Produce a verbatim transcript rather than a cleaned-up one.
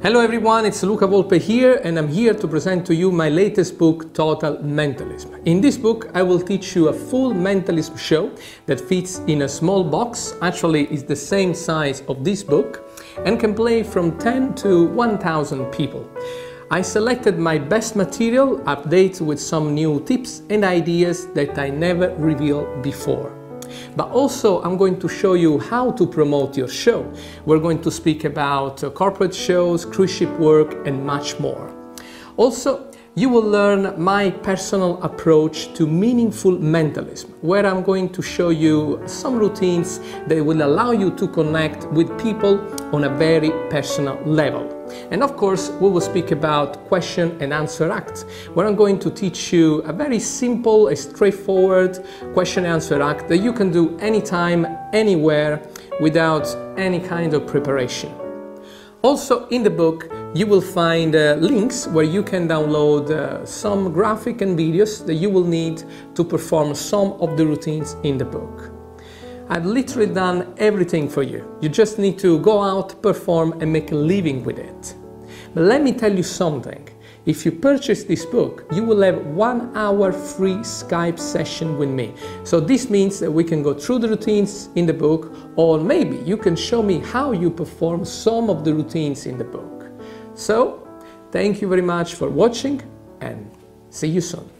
Hello everyone, it's Luca Volpe here, and I'm here to present to you my latest book, Total Mentalism. In this book, I will teach you a full mentalism show that fits in a small box, actually is the same size of this book, and can play from ten to one thousand people. I selected my best material, updates with some new tips and ideas that I never revealed before. But also I'm going to show you how to promote your show. We're going to speak about uh, corporate shows, cruise ship work, and much more. Also, you will learn my personal approach to meaningful mentalism, where I'm going to show you some routines that will allow you to connect with people on a very personal level. And of course, we will speak about question and answer act, where I'm going to teach you a very simple, a straightforward question and answer act that you can do anytime, anywhere, without any kind of preparation. Also, in the book, you will find uh, links where you can download uh, some graphic and videos that you will need to perform some of the routines in the book. I've literally done everything for you. You just need to go out, perform, and make a living with it. But let me tell you something. If you purchase this book, you will have one hour free Skype session with me. So this means that we can go through the routines in the book, or maybe you can show me how you perform some of the routines in the book. So, thank you very much for watching, and see you soon.